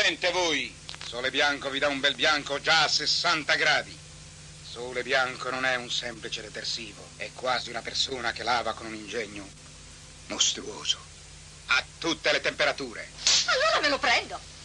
gente voi. Sole Bianco vi dà un bel bianco già a 60 gradi. Sole Bianco non è un semplice detersivo, è quasi una persona che lava con un ingegno mostruoso. A tutte le temperature. Allora me lo prendo.